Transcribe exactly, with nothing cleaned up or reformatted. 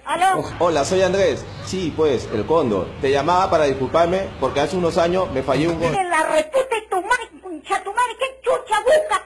¿Aló? Oh, hola, soy Andrés. Sí, pues, el Cóndor. Te llamaba para disculparme porque hace unos años me fallé un gol. En la reputa de tu madre, concha tu madre, ¿qué chucha buscas?